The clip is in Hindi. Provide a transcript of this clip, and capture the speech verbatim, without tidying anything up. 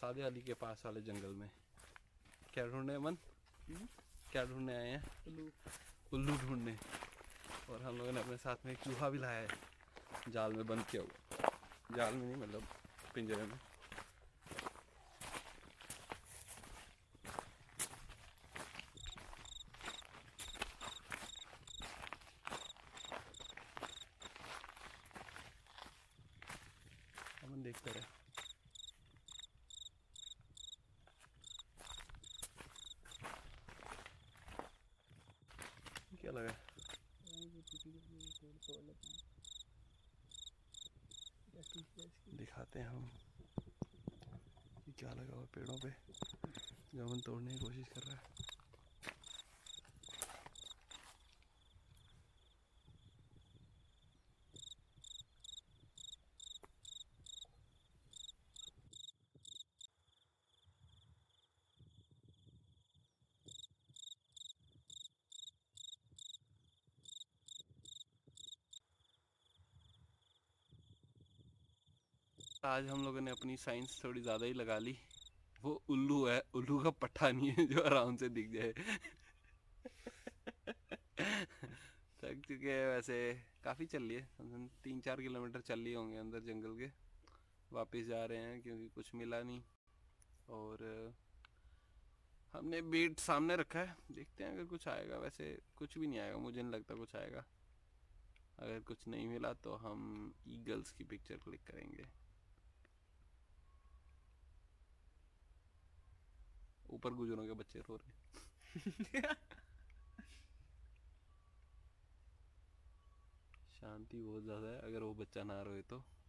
सादे अली के पास वाले जंगल में। क्या ढूंढने मन? क्या ढूंढने आए हैं? उल्लू। उल्लू ढूंढने। और हम लोगों ने अपने साथ में एक चूहा भी लाया है, जाल में बंद किया हुआ। जाल में नहीं, मतलब पिंजरे में। हम देखते रहे। क्या लगा? दिखाते हैं हम कि क्या लगा हुआ पेड़ों पे जो हम तोड़ने की कोशिश कर रहा है। आज हम लोगों ने अपनी साइंस थोड़ी ज़्यादा ही लगा ली। वो उल्लू है, उल्लू का पट्टा नहीं है जो आराम से दिख जाए। थक चुके हैं वैसे, काफ़ी चल लिए, तीन चार किलोमीटर चल लिए होंगे अंदर जंगल के। वापस जा रहे हैं क्योंकि कुछ मिला नहीं। और हमने बीट सामने रखा है, देखते हैं अगर कुछ आएगा। वैसे कुछ भी नहीं आएगा, मुझे नहीं लगता कुछ आएगा। अगर कुछ नहीं मिला तो हम ईगल्स की पिक्चर क्लिक करेंगे। ऊपर गुजरों के बच्चे रो रहे। शांति बहुत ज़्यादा है, अगर वो बच्चा ना रोए तो।